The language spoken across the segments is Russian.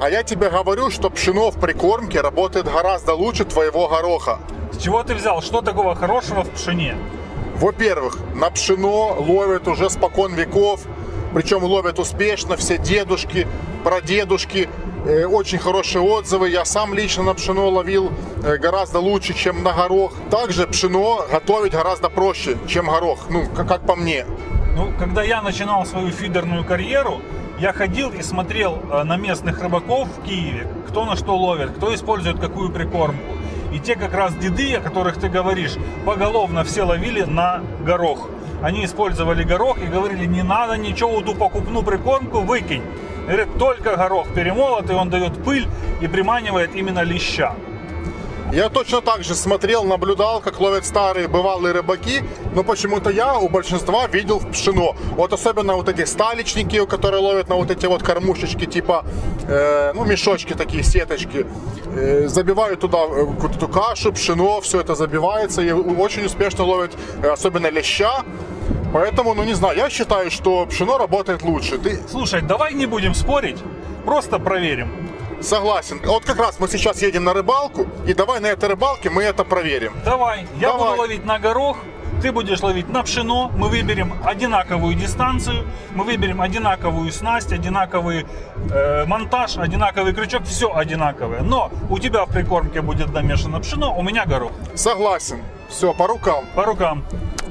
А я тебе говорю, что пшено в прикормке работает гораздо лучше твоего гороха. С чего ты взял? Что такого хорошего в пшене? Во-первых, на пшено ловят уже спокон веков, причем ловят успешно все дедушки, прадедушки. Очень хорошие отзывы. Я сам лично на пшено ловил гораздо лучше, чем на горох. Также пшено готовить гораздо проще, чем горох, ну, как по мне. Ну, когда я начинал свою фидерную карьеру, я ходил и смотрел на местных рыбаков в Киеве, кто на что ловит, кто использует какую прикормку. И те как раз деды, о которых ты говоришь, поголовно все ловили на горох. Они использовали горох и говорили, не надо ничего, ту покупную прикормку выкинь. Говорят, только горох перемолотый, он дает пыль и приманивает именно леща. Я точно так же смотрел, наблюдал, как ловят старые бывалые рыбаки, но почему-то я у большинства видел пшено. Вот особенно вот эти сталичники, которые ловят на вот эти вот кормушечки, типа, ну, мешочки такие, сеточки. Забивают туда какую-то кашу, пшено, все это забивается и очень успешно ловят, особенно леща. Поэтому, ну не знаю, я считаю, что пшено работает лучше. Слушай, давай не будем спорить, просто проверим. Согласен. Вот как раз мы сейчас едем на рыбалку, и давай на этой рыбалке мы это проверим. Давай. Я буду ловить на горох, ты будешь ловить на пшено. Мы выберем одинаковую дистанцию, мы выберем одинаковую снасть, одинаковый монтаж, одинаковый крючок, все одинаковое. Но у тебя в прикормке будет намешано пшено, у меня горох. Согласен. Все, по рукам. По рукам.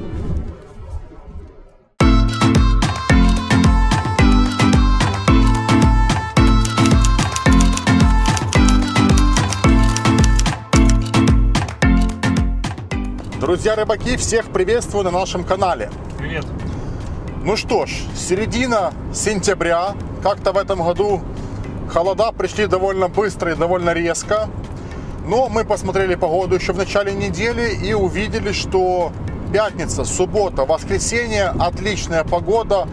Друзья рыбаки, всех приветствую на нашем канале. Привет. Ну что ж, середина сентября. Как-то в этом году холода пришли довольно быстро и довольно резко. Но мы посмотрели погоду еще в начале недели и увидели, что пятница, суббота, воскресенье, отличная погода,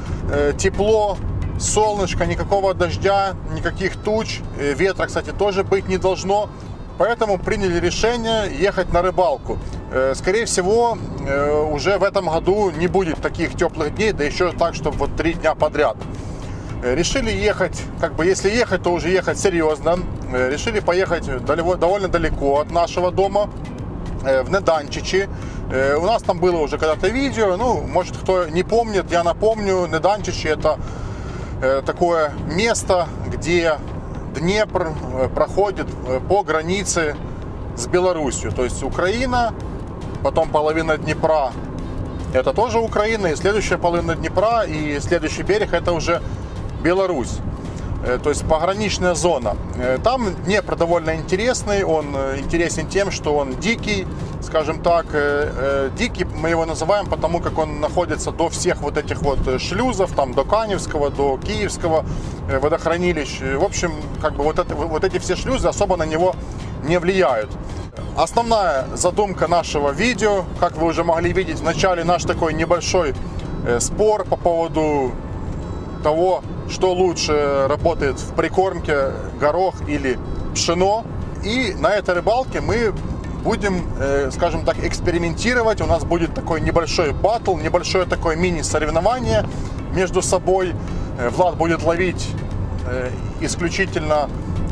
тепло, солнышко, никакого дождя, никаких туч, ветра, кстати, тоже быть не должно. Поэтому приняли решение ехать на рыбалку. Скорее всего, уже в этом году не будет таких теплых дней, да еще так, чтобы вот 3 дня подряд. Решили ехать, как бы если ехать, то уже ехать серьезно. Решили поехать довольно далеко от нашего дома, в Неданчичи. У нас там было уже когда-то видео, ну, может кто не помнит, я напомню, Неданчичи это такое место, где Днепр проходит по границе с Белоруссией. То есть Украина, потом половина Днепра это тоже Украина, и следующая половина Днепра, и следующий берег это уже Беларусь. То есть пограничная зона. Там Днепр довольно интересный, он интересен тем, что он дикий, скажем так. Дикий мы его называем, потому как он находится до всех вот этих вот шлюзов, там до Каневского, до Киевского водохранилищ. В общем, как бы вот эти все шлюзы особо на него не влияют. Основная задумка нашего видео, как вы уже могли видеть в начале, наш такой небольшой спор по поводу того, что лучше работает в прикормке, горох или пшено. И на этой рыбалке мы будем, скажем так, экспериментировать. У нас будет такой небольшой баттл, небольшое такое мини-соревнование между собой. Влад будет ловить исключительно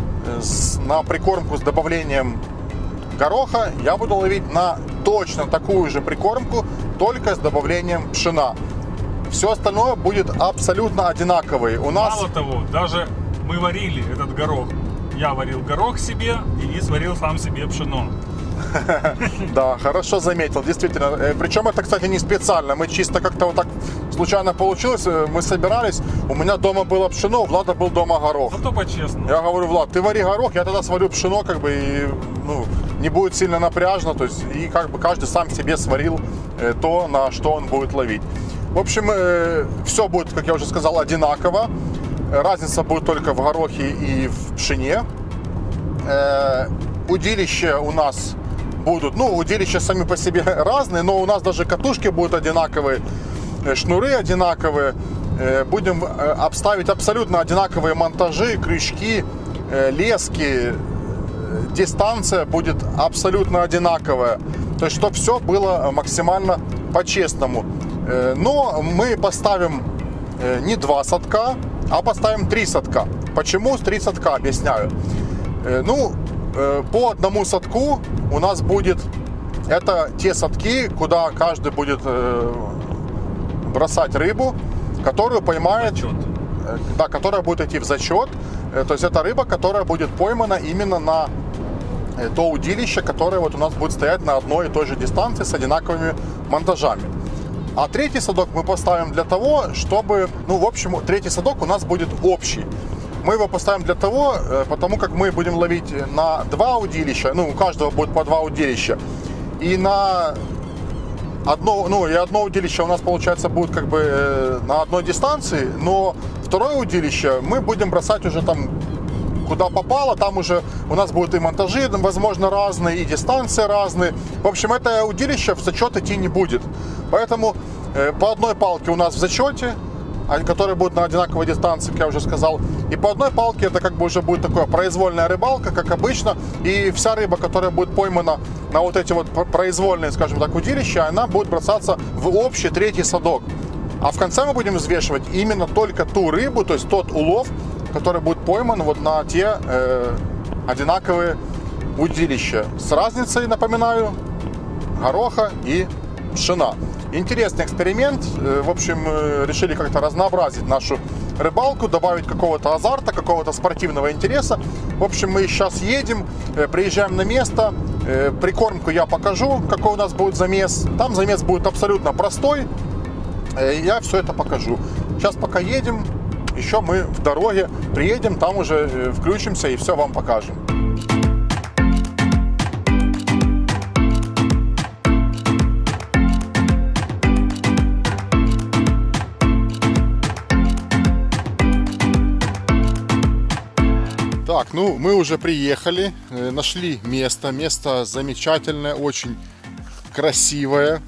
на прикормку с добавлением гороха. Я буду ловить на точно такую же прикормку, только с добавлением пшена. Все остальное будет абсолютно одинаковое. У нас... Мало того, даже мы варили этот горох. Я варил горох себе и сварил сам себе пшено. Да, хорошо заметил, действительно. Причем это, кстати, не специально. Мы чисто как-то вот так случайно получилось. Мы собирались, у меня дома было пшено, у Влада был дома горох. Зато по-честному. Я говорю, Влад, ты вари горох, я тогда сварю пшено, как бы, и, ну, не будет сильно напряжно. То есть, и как бы каждый сам себе сварил то, на что он будет ловить. В общем, все будет, как я уже сказал, одинаково. Разница будет только в горохе и в пшене. Удилища у нас будут, ну, удилища сами по себе разные, но у нас даже катушки будут одинаковые, шнуры одинаковые. Будем обставить абсолютно одинаковые монтажи, крючки, лески. Дистанция будет абсолютно одинаковая. То есть, чтобы все было максимально по-честному. Но мы поставим не 2 садка, а поставим 3 садка. Почему с 3 садка, объясняю. По одному садку у нас будет, это те садки, куда каждый будет бросать рыбу, которую поймает, да, которая будет идти в зачет. То есть это рыба, которая будет поймана именно на то удилище, которое вот у нас будет стоять на одной и той же дистанции с одинаковыми монтажами. А 3-й садок мы поставим для того, чтобы, в общем, 3-й садок у нас будет общий. Мы его поставим для того, потому как мы будем ловить на 2 удилища, у каждого будет по 2 удилища. И на одно удилище у нас, получается, будет как бы на одной дистанции, но второе удилище мы будем бросать уже там куда попало, там уже у нас будут и монтажи, возможно, разные, и дистанции разные. В общем, это удилище в зачет идти не будет. Поэтому по одной палке у нас в зачете, которые будут на одинаковой дистанции, как я уже сказал. И по одной палке это как бы уже будет такая произвольная рыбалка, как обычно. И вся рыба, которая будет поймана на вот эти вот произвольные, скажем так, удилища, она будет бросаться в общий 3-й садок. А в конце мы будем взвешивать именно только ту рыбу, то есть тот улов, который будет пойман вот на те одинаковые удилища. С разницей, напоминаю, гороха и пшена. Интересный эксперимент. В общем, решили как-то разнообразить нашу рыбалку, добавить какого-то азарта, какого-то спортивного интереса. В общем, мы сейчас едем, приезжаем на место. Прикормку я покажу, какой у нас будет замес. Там замес будет абсолютно простой. Я все это покажу. Сейчас пока едем, еще мы в дороге приедем, там уже включимся и все вам покажем. Так, мы уже приехали, нашли место. Место замечательное, очень красивое.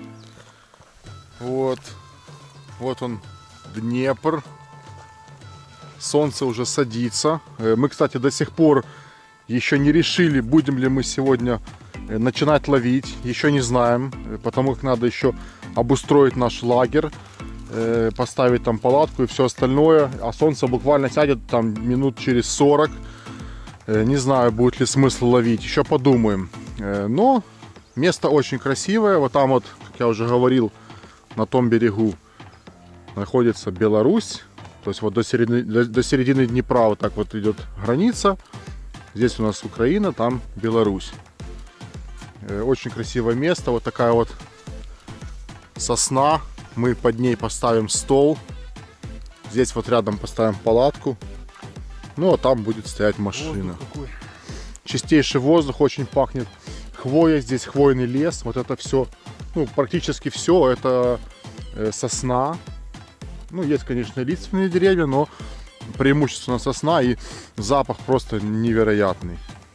Вот он, Днепр. Солнце уже садится. Мы, кстати, до сих пор еще не решили, будем ли мы сегодня начинать ловить. Еще не знаем, потому как надо еще обустроить наш лагерь, поставить там палатку и все остальное. А солнце буквально сядет там минут через 40. Не знаю, будет ли смысл ловить. Еще подумаем. Но место очень красивое. Вот там вот, как я уже говорил, на том берегу находится Беларусь. То есть вот до середины Днепра вот так вот идет граница. Здесь у нас Украина, там Беларусь. Очень красивое место. Вот такая вот сосна. Мы под ней поставим стол. Здесь вот рядом поставим палатку. Ну а там будет стоять машина. Чистейший воздух, очень пахнет хвоя. Здесь хвойный лес. Вот это все, практически все это сосна. Есть, конечно, лиственные деревья, но преимущественно сосна, и запах просто невероятный.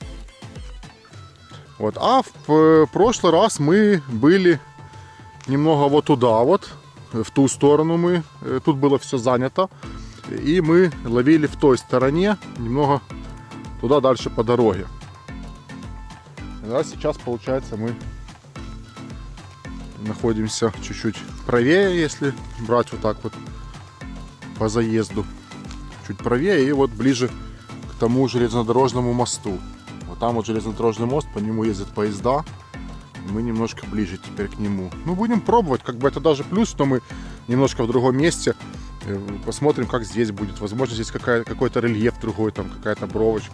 Вот. А в прошлый раз мы были немного вот туда вот, в ту сторону тут было все занято, и мы ловили в той стороне, немного туда дальше по дороге. А сейчас, получается, мы находимся чуть-чуть правее, если брать вот так вот по заезду. Чуть правее и вот ближе к тому железнодорожному мосту. Вот там вот железнодорожный мост, по нему ездят поезда. Мы немножко ближе теперь к нему. Будем пробовать, как бы это даже плюс, что мы немножко в другом месте. Посмотрим, как здесь будет. Возможно, здесь какой-то рельеф другой, там какая-то бровочка.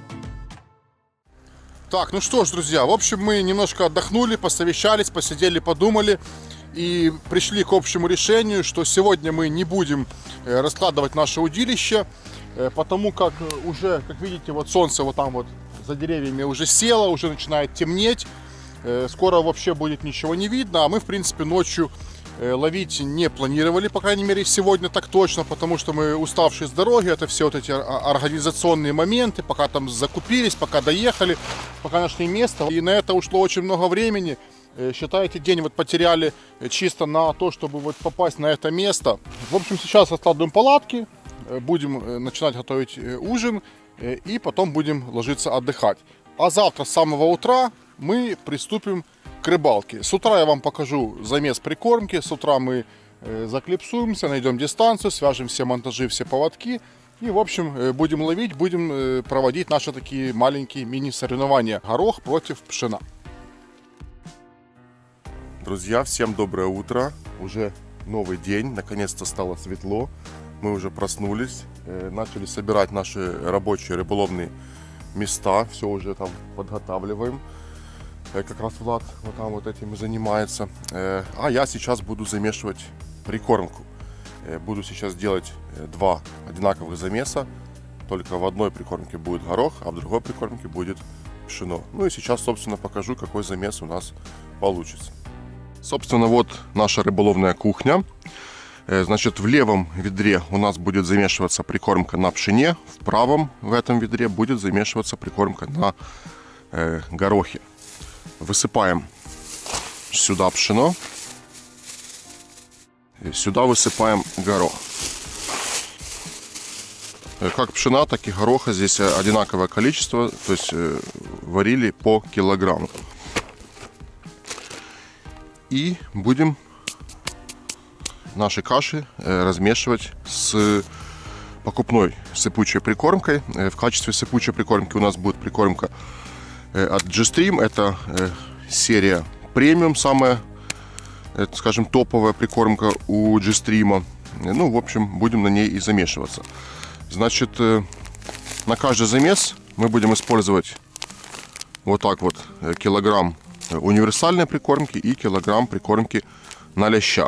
Так, ну что ж, друзья, в общем, мы немножко отдохнули, посовещались, посидели, подумали и пришли к общему решению, что сегодня мы не будем раскладывать наше удилище, потому как уже, как видите, вот солнце вот там вот за деревьями уже село, уже начинает темнеть, скоро вообще будет ничего не видно, а мы, в принципе, ночью ловить не планировали, по крайней мере, сегодня так точно, потому что мы уставшие с дороги, это все вот эти организационные моменты, пока там закупились, пока доехали, пока нашли место, и на это ушло очень много времени. Считайте, день вот потеряли чисто на то, чтобы вот попасть на это место. В общем, сейчас откладываем палатки, будем начинать готовить ужин и потом будем ложиться отдыхать. А завтра с самого утра мы приступим к рыбалке. С утра я вам покажу замес прикормки. С утра мы Заклипсуемся, найдем дистанцию, свяжем все монтажи, все поводки. И, в общем, будем ловить, будем проводить наши такие маленькие мини-соревнования. Горох против пшена. Друзья, всем доброе утро. Уже новый день, наконец-то стало светло. Мы уже проснулись, начали собирать наши рабочие рыболовные места. Все уже там подготавливаем. Как раз Влад вот там вот этим и занимается. А я сейчас буду замешивать прикормку. Буду сейчас делать два одинаковых замеса. Только в одной прикормке будет горох, а в другой прикормке будет пшено. Ну и сейчас, собственно, покажу, какой замес у нас получится. Собственно, вот наша рыболовная кухня. Значит, в левом ведре у нас будет замешиваться прикормка на пшене. В правом в этом ведре будет замешиваться прикормка на горохе. Высыпаем сюда пшено. Сюда высыпаем горох. Как пшена, так и гороха здесь одинаковое количество. То есть варили по килограмму. И будем наши каши размешивать с покупной сыпучей прикормкой. В качестве сыпучей прикормки у нас будет прикормка от G-Stream. Это серия премиум, самая, скажем, топовая прикормка у G-Stream. Ну, в общем, будем на ней и замешиваться. Значит, на каждый замес мы будем использовать вот так вот килограмм универсальной прикормки и килограмм прикормки на леща.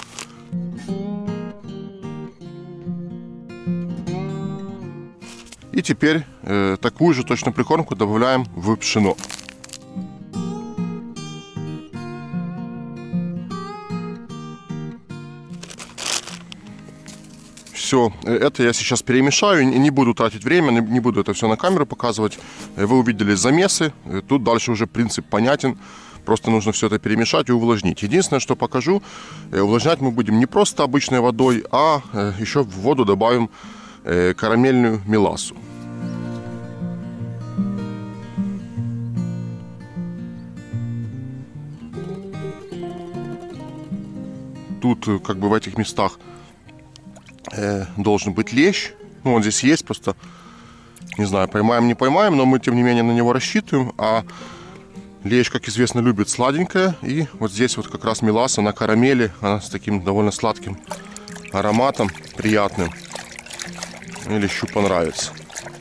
И теперь такую же точно прикормку добавляем в пшено. Все, это я сейчас перемешаю, не буду тратить время, не буду это все на камеру показывать. Вы увидели замесы, тут дальше уже принцип понятен. Просто нужно все это перемешать и увлажнить. Единственное, что покажу, увлажнять мы будем не просто обычной водой, а еще в воду добавим карамельную мелассу. Тут как бы в этих местах должен быть лещ. Ну, он здесь есть, просто не знаю, поймаем, не поймаем, но мы тем не менее на него рассчитываем. А лещ, как известно, любит сладенькое. И вот здесь вот как раз меласса на карамели, она с таким довольно сладким ароматом, приятным. И лещу понравится.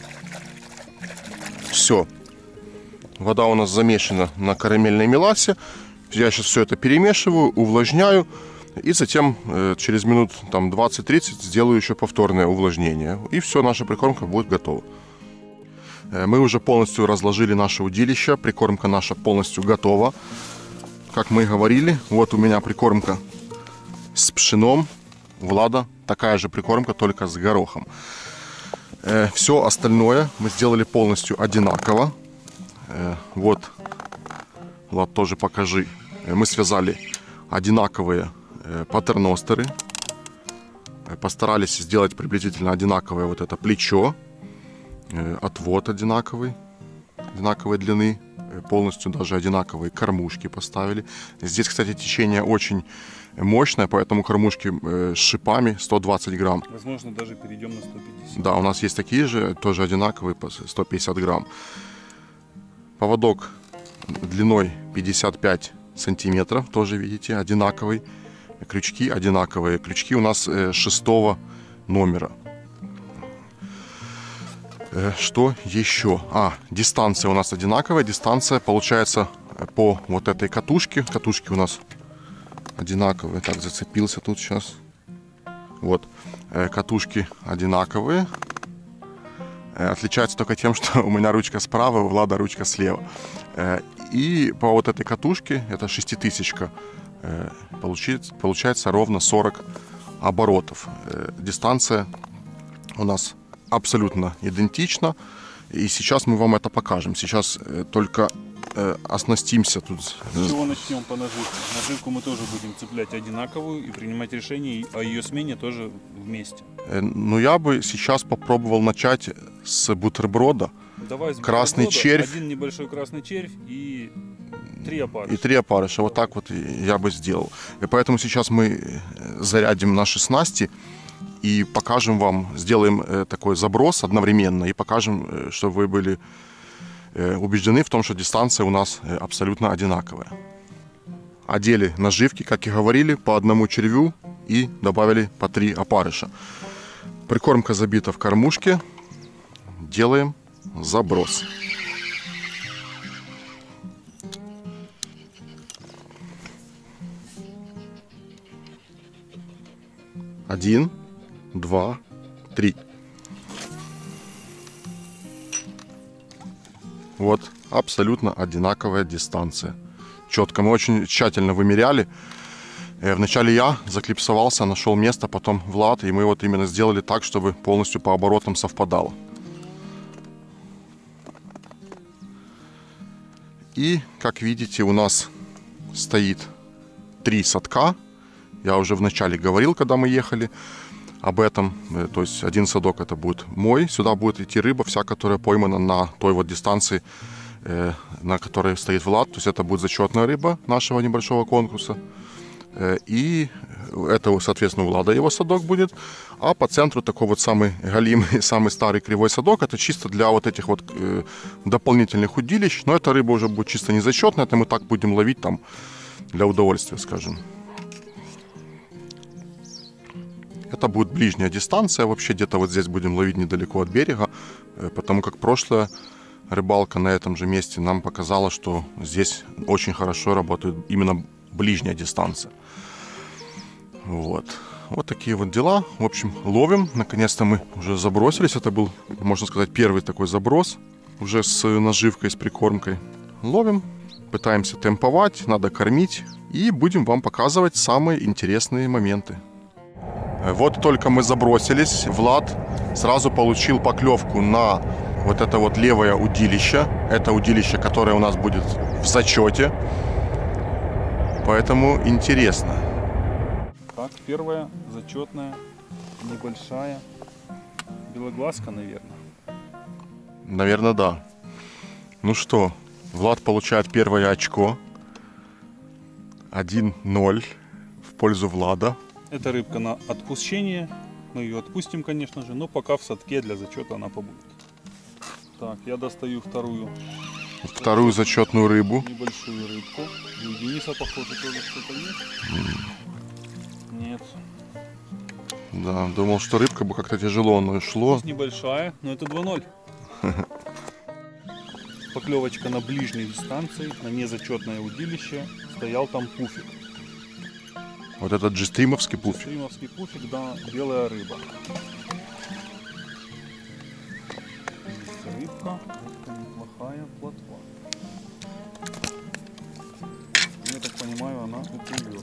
Все. Вода у нас замешана на карамельной мелассе. Я сейчас все это перемешиваю, увлажняю. И затем через минут 20-30 сделаю еще повторное увлажнение. И все, наша прикормка будет готова. Мы уже полностью разложили наше удилище. Прикормка наша полностью готова. Как мы и говорили, вот у меня прикормка с пшеном. У Влада такая же прикормка, только с горохом. Все остальное мы сделали полностью одинаково. Вот, Влад, тоже покажи. Мы связали одинаковые патерностеры. Постарались сделать приблизительно одинаковое вот это плечо. Отвод одинаковый, одинаковой длины. Полностью даже одинаковые кормушки поставили. Здесь, кстати, течение очень мощное, поэтому кормушки с шипами 120 грамм. Возможно, даже перейдем на 150. Да, у нас есть такие же, тоже одинаковые, по 150 грамм. Поводок длиной 55 сантиметров, тоже видите, одинаковый. Крючки одинаковые. Крючки у нас 6 номера. Что еще? Дистанция у нас одинаковая. Дистанция получается по вот этой катушке. Катушки у нас одинаковые. Так, зацепился тут сейчас. Вот. Катушки одинаковые. Отличается только тем, что у меня ручка справа, у Влада ручка слева. И по вот этой катушке, это 6000-ка, получается ровно 40 оборотов. Дистанция у нас абсолютно идентична. И сейчас мы вам это покажем. Сейчас только оснастимся тут. С чего начнем по наживке? Наживку мы тоже будем цеплять одинаковую и принимать решение о ее смене тоже вместе. Ну, я бы сейчас попробовал начать с бутерброда. Давай с красный бутерброда. червь. Один небольшой красный червь и 3 опарыша. И 3 опарыша. Вот так вот я бы сделал. И поэтому сейчас мы зарядим наши снасти и покажем вам, сделаем такой заброс одновременно и покажем, чтобы вы были убеждены в том, что дистанция у нас абсолютно одинаковая. Одели наживки, как и говорили, по одному червю и добавили по 3 опарыша. Прикормка забита в кормушке. Делаем заброс. Один, 2, 3. Вот абсолютно одинаковая дистанция. Четко. Мы очень тщательно вымеряли. Вначале я заклипсовался, нашел место, потом Влад, и мы вот именно сделали так, чтобы полностью по оборотам совпадало. И, как видите, у нас стоит 3 садка. Я уже вначале говорил, когда мы ехали об этом. То есть один садок это будет мой. Сюда будет идти рыба вся, которая поймана на той вот дистанции, на которой стоит Влад. То есть это будет зачетная рыба нашего небольшого конкурса. И это, соответственно, у Влада его садок будет. А по центру такой вот самый галимый, самый старый кривой садок. Это чисто для вот этих вот дополнительных удилищ. Но эта рыба уже будет чисто незачетная. Это мы так будем ловить там для удовольствия, скажем. Это будет ближняя дистанция. Вообще где-то вот здесь будем ловить недалеко от берега. Потому как прошлая рыбалка на этом же месте нам показала, что здесь очень хорошо работает именно ближняя дистанция. Вот. Вот такие вот дела. В общем, ловим. Наконец-то мы уже забросились. Это был, можно сказать, первый такой заброс. Уже с наживкой, с прикормкой. Ловим. Пытаемся темповать. Надо кормить. И будем вам показывать самые интересные моменты. Вот только мы забросились. Влад сразу получил поклевку на вот это вот левое удилище. Это удилище, которое у нас будет в зачете. Поэтому интересно. Так, первая зачетная, небольшая. Белоглазка, наверное. Наверное, да. Ну что, Влад получает первое очко. 1-0 в пользу Влада. Это рыбка на отпущение. Мы ее отпустим, конечно же, но пока в садке для зачета она побудет. Так, я достаю вторую зачетную рыбу. Небольшую рыбку. И у Дениса, похоже, тоже что-то есть. Нет. Да, думал, что рыбка бы как-то тяжело, но и шло. Здесь небольшая, но это 2-0. Поклевочка на ближней дистанции, на незачетное удилище. Стоял там пуфик. Вот этот джестримовский пуфик. Джестримовский пуфик, да, белая рыба. Рыбка, неплохая плотва. Я так понимаю, она уплывет.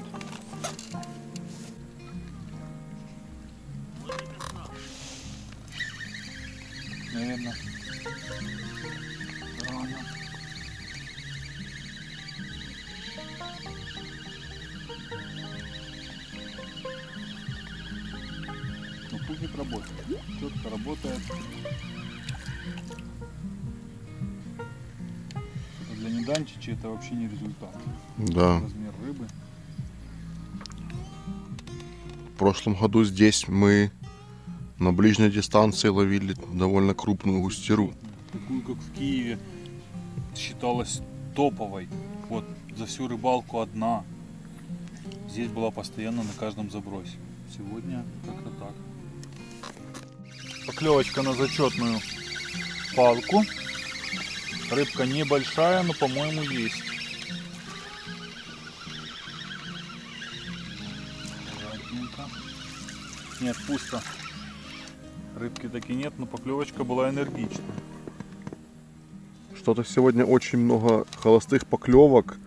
Наверное. Рано. Но пуфик работает. Четко работает. Для неданчича это вообще не результат. Да. Размер рыбы. В прошлом году здесь мы на ближней дистанции ловили довольно крупную густеру. Такую, как в Киеве, считалась топовой. Вот за всю рыбалку одна. Здесь была постоянно на каждом забросе. Сегодня как-то так. Поклевочка на зачетную палку. Рыбка небольшая, но, по-моему, есть. Нет, пусто. Рыбки таки нет, но поклевочка была энергичная. Что-то сегодня очень много холостых поклевок.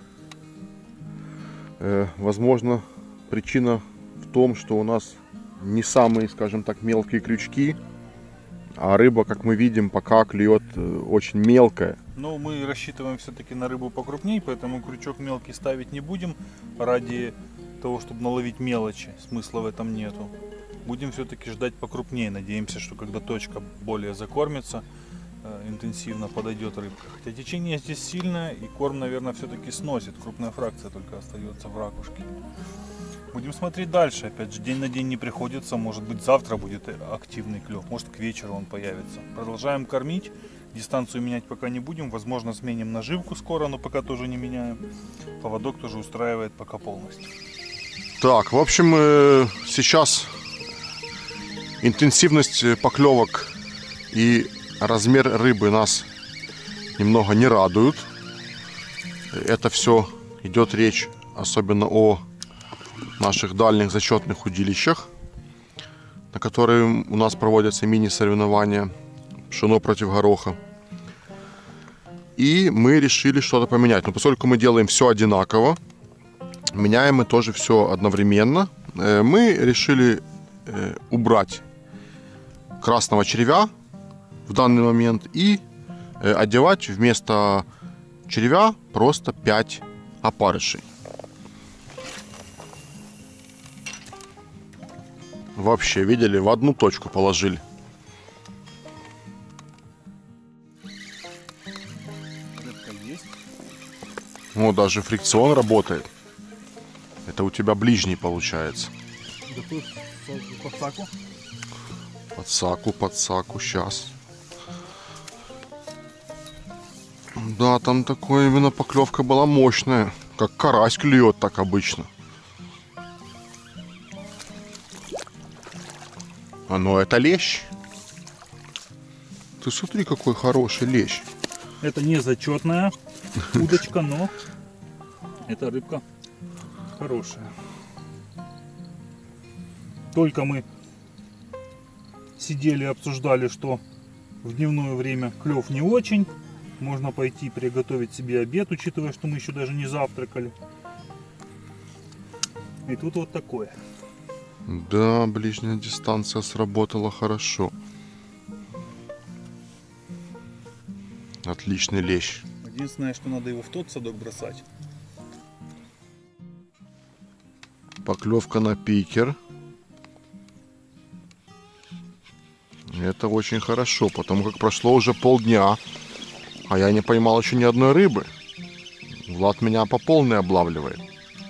Возможно, причина в том, что у нас не самые, скажем так, мелкие крючки. А рыба, как мы видим, пока клюет очень мелкая. Но мы рассчитываем все-таки на рыбу покрупнее, поэтому крючок мелкий ставить не будем. Ради того, чтобы наловить мелочи, смысла в этом нету. Будем все-таки ждать покрупнее. Надеемся, что когда точка более закормится, интенсивно подойдет рыбка. Хотя течение здесь сильное, и корм, наверное, все-таки сносит. Крупная фракция только остается в ракушке. Будем смотреть дальше. Опять же, день на день не приходится. Может быть, завтра будет активный клев. Может, к вечеру он появится. Продолжаем кормить. Дистанцию менять пока не будем. Возможно, сменим наживку скоро, но пока тоже не меняем. Поводок тоже устраивает пока полностью. Так, в общем, сейчас интенсивность поклевок и размер рыбы нас немного не радуют. Это все идет речь особенно о наших дальних зачетных удилищах, на которые у нас проводятся мини-соревнования пшено против гороха. И мы решили что-то поменять. Но поскольку мы делаем все одинаково, меняем мы тоже все одновременно, мы решили убрать красного червя в данный момент и одевать вместо червя просто 5 опарышей. Вообще, видели, в одну точку положили. Рыбка есть. Ну, даже фрикцион работает. Это у тебя ближний получается. Готов под саку. Под саку, сейчас. Да, там такое именно поклевка была мощная. Как карась клюет так обычно. А ну это лещ. Ты смотри, какой хороший лещ. Это не зачетная удочка, но эта рыбка хорошая. Только мы сидели и обсуждали, что в дневное время клев не очень. Можно пойти приготовить себе обед, учитывая, что мы еще даже не завтракали. И тут вот такое. Да, ближняя дистанция сработала хорошо. Отличный лещ. Единственное, что надо его в тот садок бросать. Поклевка на пикер. Это очень хорошо, потому как прошло уже полдня, а я не поймал еще ни одной рыбы. Влад меня по полной облавливает.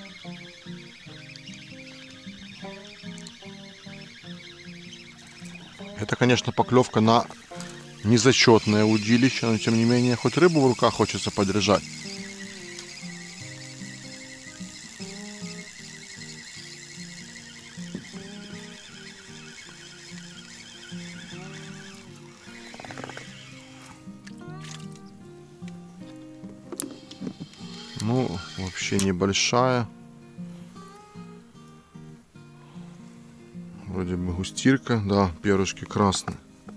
Это, конечно, поклевка на незачетное удилище, но тем не менее, хоть рыбу в руках хочется подержать. Ну, вообще небольшая. Вроде бы густирка, да, перышки красные.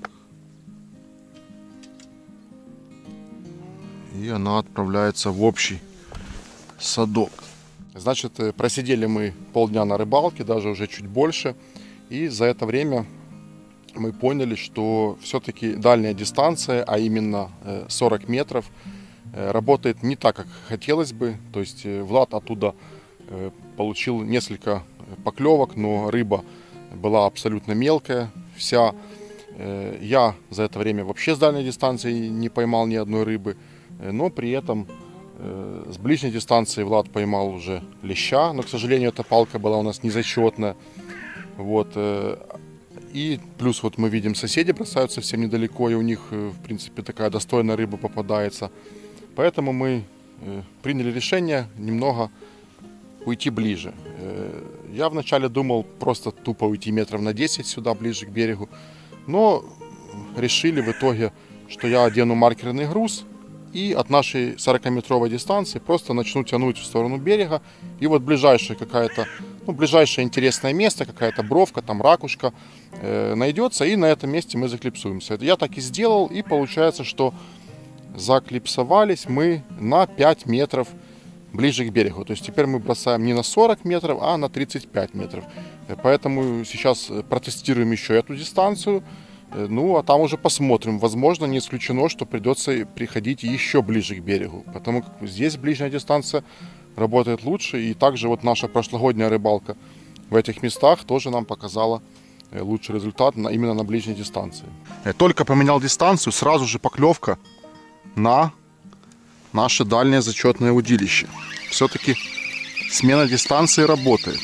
И она отправляется в общий садок. Значит, просидели мы полдня на рыбалке, даже уже чуть больше. И за это время мы поняли, что все-таки дальняя дистанция, а именно 40 метров, работает не так, как хотелось бы. То есть Влад оттуда получил несколько поклевок, но рыба была абсолютно мелкая вся. Я за это время вообще с дальней дистанции не поймал ни одной рыбы. Но при этом с ближней дистанции Влад поймал уже леща. Но, к сожалению, эта палка была у нас незачетная. Вот. И плюс вот мы видим, соседи бросают совсем недалеко, и у них, в принципе, такая достойная рыба попадается. Поэтому мы приняли решение немного уйти ближе. Я вначале думал просто тупо уйти метров на 10 сюда, ближе к берегу. Но решили в итоге, что я одену маркерный груз и от нашей 40-метровой дистанции просто начну тянуть в сторону берега. И вот ближайшее какая-то, ближайшее интересное место, какая-то бровка, там ракушка найдется, и на этом месте мы заклипсуемся. Я так и сделал, и получается, что заклипсовались мы на 5 метров ближе к берегу. То есть теперь мы бросаем не на 40 метров, а на 35 метров. Поэтому сейчас протестируем еще эту дистанцию. Ну, а там уже посмотрим. Возможно, не исключено, что придется приходить еще ближе к берегу. Потому как здесь ближняя дистанция работает лучше. И также вот наша прошлогодняя рыбалка в этих местах тоже нам показала лучший результат именно на ближней дистанции. Только поменял дистанцию, сразу же поклевка на наше дальнее зачетное удилище. Все-таки смена дистанции работает.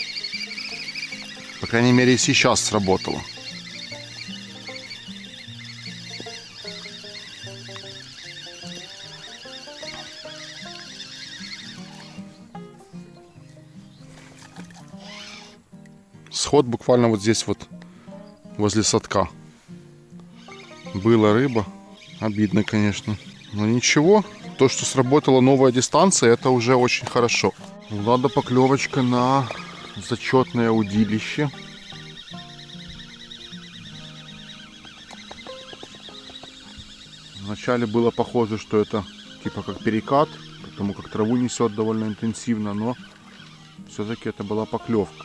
По крайней мере, и сейчас сработало. Сход буквально вот здесь вот, возле садка. Была рыба. Обидно, конечно. Но ничего. То, что сработала новая дистанция, это уже очень хорошо. Влада поклевочка на зачетное удилище. Вначале было похоже, что это типа как перекат, потому как траву несет довольно интенсивно, но все-таки это была поклевка.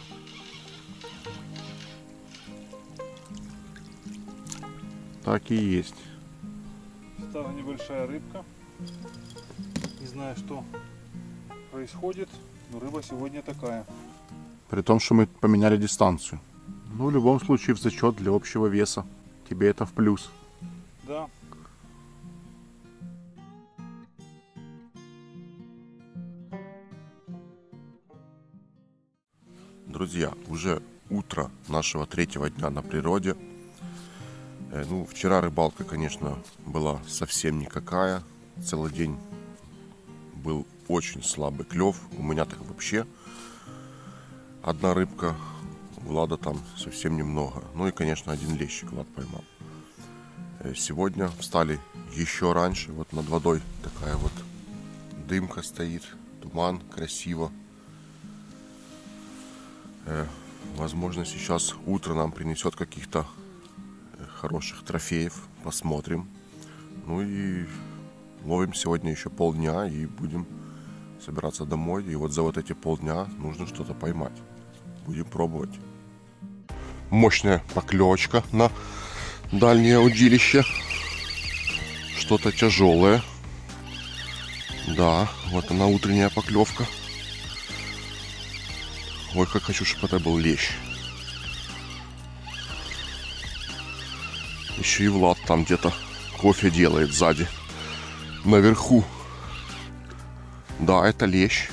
Так и есть. Стала небольшая рыбка. Не знаю, что происходит, но рыба сегодня такая. При том, что мы поменяли дистанцию. Ну, в любом случае, в зачет для общего веса. Тебе это в плюс. Да. Друзья, уже утро нашего третьего дня на природе. Ну, вчера рыбалка, конечно, была совсем никакая. Целый день был очень слабый клев. У меня так вообще одна рыбка. Влада там совсем немного. Ну и, конечно, один лещик Влад поймал. Сегодня встали еще раньше. Вот над водой такая вот дымка стоит. Туман, красиво. Возможно, сейчас утро нам принесет каких-то хороших трофеев. Посмотрим. Ну и ловим сегодня еще полдня и будем собираться домой. И вот за вот эти полдня нужно что-то поймать. Будем пробовать. Мощная поклевочка на дальнее удилище. Что-то тяжелое. Да, вот она, утренняя поклевка. Ой, как хочу, чтобы это был лещ. Еще и Влад там где-то кофе делает сзади. Наверху. Да, это лещ.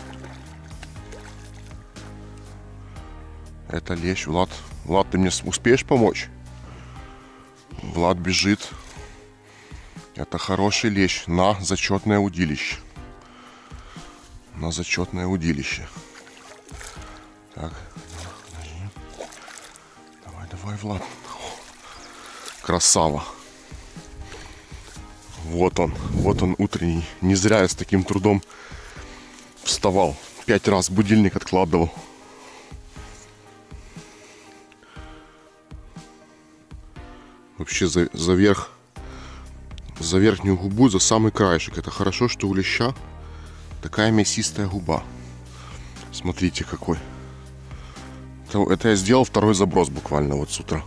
Это лещ. Влад, ты мне успеешь помочь? Влад бежит. Это хороший лещ на зачетное удилище. На зачетное удилище. Так. Давай, Влад. Красава. Вот он утренний. Не зря я с таким трудом вставал. 5 раз будильник откладывал. Вообще за верхнюю губу, за самый краешек. Это хорошо, что у леща такая мясистая губа. Смотрите какой. Это я сделал второй заброс буквально вот с утра.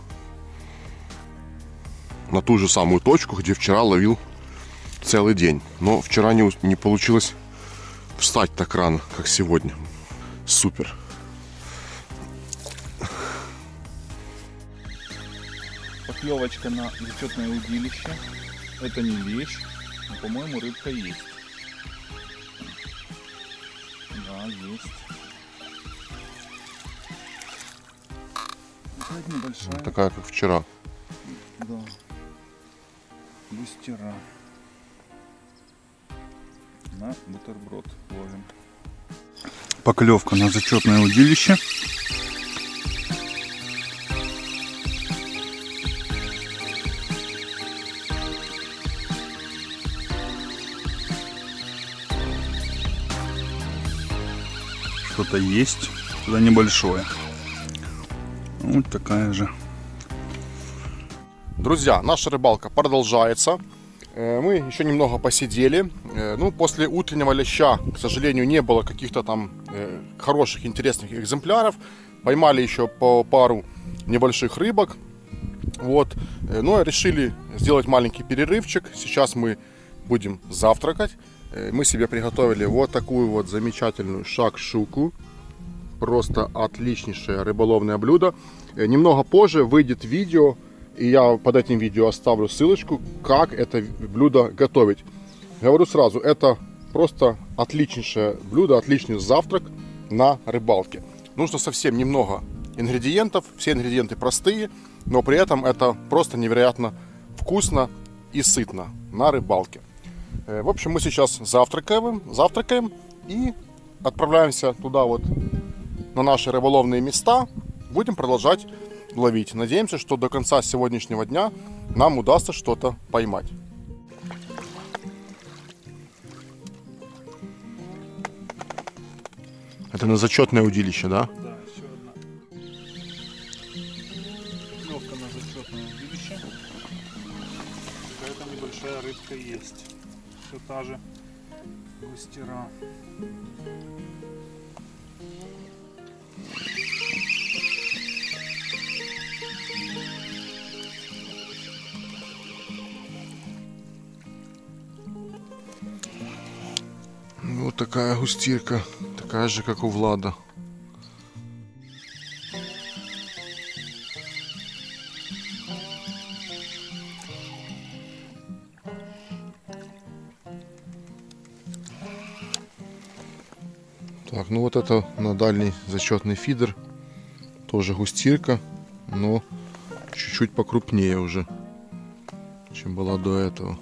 На ту же самую точку, где вчера ловил целый день. Но вчера не получилось встать так рано, как сегодня. Супер. Поклевочка на зачетное удилище. Это не лещ, но, по-моему, рыбка есть. Да, есть. Опять небольшая. Такая, как вчера. Да. Бустера. На бутерброд ловим. Поклевка на зачетное удилище. Что-то есть, что-то небольшое. Вот такая же. Друзья, наша рыбалка продолжается. Мы еще немного посидели. Ну, после утреннего леща, к сожалению, не было каких-то там хороших, интересных экземпляров. Поймали еще по пару небольших рыбок. Вот. Но решили сделать маленький перерывчик. Сейчас мы будем завтракать. Мы себе приготовили вот такую вот замечательную шакшуку. просто отличнейшее рыболовное блюдо. Немного позже выйдет видео, и я под этим видео оставлю ссылочку, как это блюдо готовить. Говорю сразу, это просто отличнейшее блюдо, отличный завтрак на рыбалке. Нужно совсем немного ингредиентов, все ингредиенты простые, но при этом это просто невероятно вкусно и сытно на рыбалке. В общем, мы сейчас завтракаем и отправляемся туда вот на наши рыболовные места. Будем продолжать ловить. Надеемся, что до конца сегодняшнего дня нам удастся что-то поймать. Это на зачетное удилище, да? Да, еще одна. Легко на зачетное удилище. Какая-то небольшая рыбка есть. Все та же густера. Вот такая густирка, такая же, как у Влада. Так, ну вот это на дальний зачетный фидер. Тоже густирка, но чуть-чуть покрупнее уже, чем была до этого.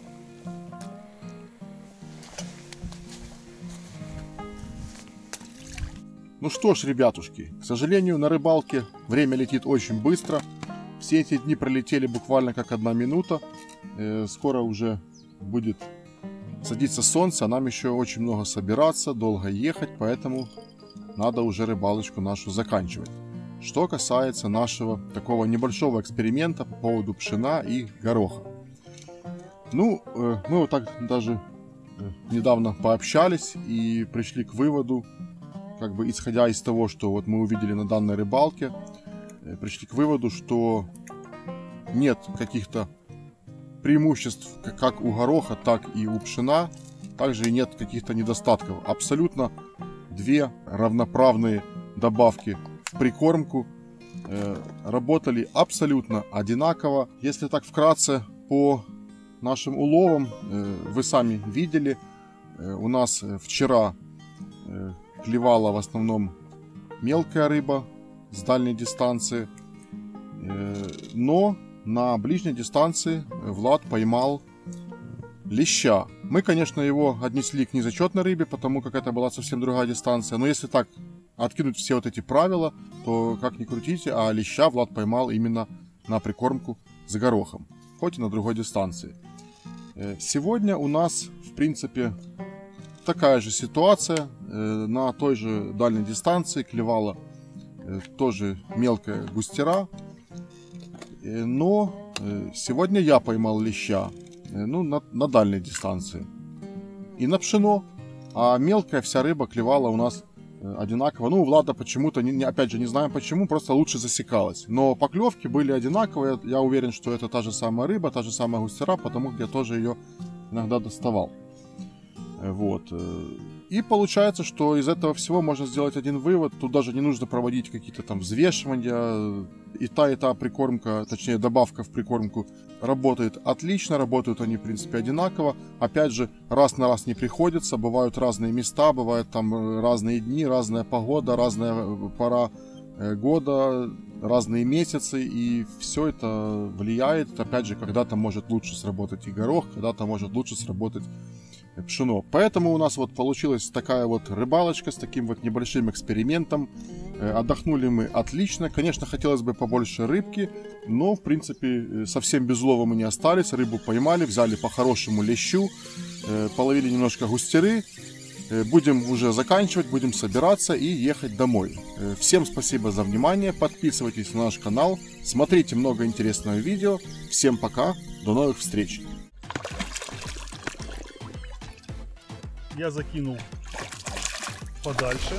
Ну что ж, ребятушки, к сожалению, на рыбалке время летит очень быстро. Все эти дни пролетели буквально как 1 минута. Скоро уже будет садиться солнце, а нам еще очень много собираться, долго ехать, поэтому надо уже рыбалочку нашу заканчивать. Что касается нашего такого небольшого эксперимента по поводу пшена и гороха. Ну, мы вот так даже недавно пообщались и пришли к выводу, как бы исходя из того, что вот мы увидели на данной рыбалке, пришли к выводу, что нет каких-то преимуществ как у гороха, так и у пшена. Также и нет каких-то недостатков. Абсолютно 2 равноправные добавки в прикормку работали абсолютно одинаково. Если так вкратце по нашим уловам, вы сами видели, у нас вчера клевала в основном мелкая рыба с дальней дистанции, но на ближней дистанции Влад поймал леща. Мы, конечно, его отнесли к незачетной рыбе, потому как это была совсем другая дистанция, но если так откинуть все вот эти правила, то как ни крутите, а леща Влад поймал именно на прикормку с горохом, хоть и на другой дистанции. Сегодня у нас, в принципе, такая же ситуация. На той же дальней дистанции клевала тоже мелкая густера, но сегодня я поймал леща, ну, на дальней дистанции и на пшено, а мелкая вся рыба клевала у нас одинаково. Ну, у Влада почему-то, опять же, не знаем почему, просто лучше засекалась, но поклевки были одинаковые. Я уверен, что это та же самая рыба, та же самая густера, потому что я тоже ее иногда доставал. Вот. И получается, что из этого всего можно сделать один вывод. Тут даже не нужно проводить какие-то там взвешивания. И та прикормка, точнее добавка в прикормку работает отлично. Работают они, в принципе, одинаково. Опять же, раз на раз не приходится. Бывают разные места, бывают там разные дни, разная погода, разная пора года, разные месяцы. И все это влияет. Опять же, когда-то может лучше сработать и горох, когда-то может лучше сработать пшено. Поэтому у нас вот получилась такая вот рыбалочка с таким вот небольшим экспериментом. Отдохнули мы отлично. Конечно, хотелось бы побольше рыбки, но в принципе совсем без улова мы не остались. Рыбу поймали, взяли по-хорошему лещу, половили немножко густеры. Будем уже заканчивать, будем собираться и ехать домой. Всем спасибо за внимание. Подписывайтесь на наш канал, смотрите много интересного видео. Всем пока, до новых встреч. Я закинул подальше.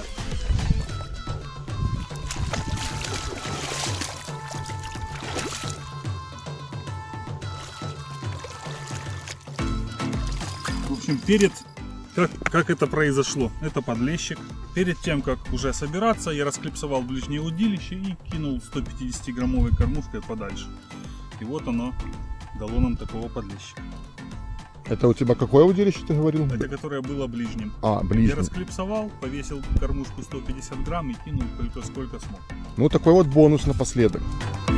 В общем, перед Как это произошло? Это подлещик. Перед тем, как уже собираться, я расклипсовал ближнее удилище и кинул 150-граммовой кормушкой подальше. И вот оно дало нам такого подлещика. Это у тебя какое удилище, ты говорил? Это которое было ближним. А, ближним. Я расклипсовал, повесил кормушку 150 грамм и кинул сколько смог. Ну, такой вот бонус напоследок.